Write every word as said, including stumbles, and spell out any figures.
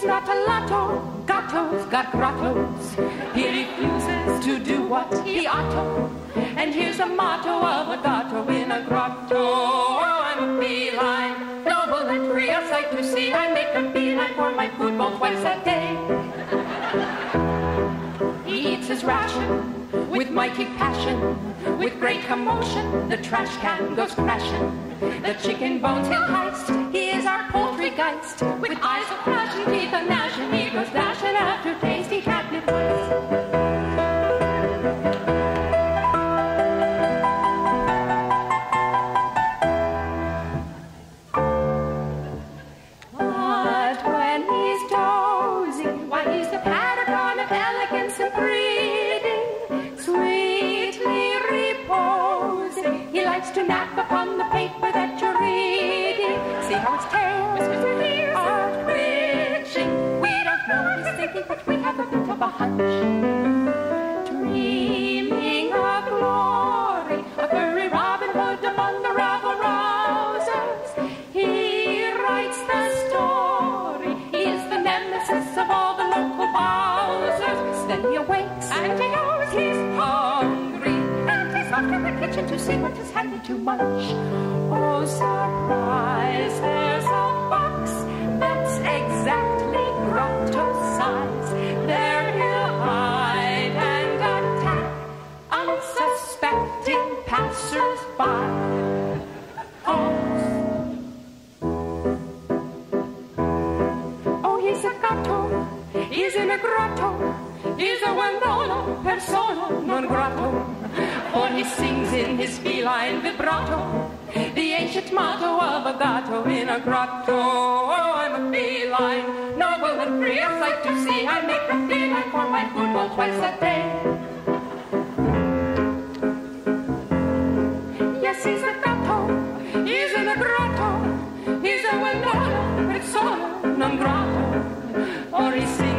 not a lotto. Gatto's got grottos. He refuses to do what he ought to. And here's the motto of a gatto in a grotto. Oh, I'm a feline, noble and free, a sight to see. I make a beeline for my food bowl twice a day. He eats his ration with mighty passion, with great commotion. The trash can goes crashing. The chicken bones he'll heist. He is our poultry geist. With eyes of passion, teeth of gnashing, he goes dashing after tasty catnip mice. But when he's dozing, why he's the paragon of elegance and breeding. Sweetly reposing, he likes to nap upon the paper that you're reading. See how its tail whiskers and ears are twitching. We don't know what he's thinking, but we have a bit of a hunch. Dreaming of glory, a furry Robin Hood among the rabble-rousers. He writes the story. He is the nemesis of all the local Bowsers. Then he awakes and he knows he's hungry, and he's off to the kitchen to see what is handy to munch. Oh, surprise, there's a box that's exactly grotto size. There he'll hide and attack unsuspecting passers-by. Oh, oh, he's a gatto, he's in a grotto. He's a well-known persona non grata, for he sings in his feline vibrato the ancient motto of a gatto in a grotto. Oh, I'm a feline, noble and free, a sight to see. I make a feline for my food bowl twice a day. Yes, he's a gatto, he's in a grotto. He's a well-known persona non grata, for he sings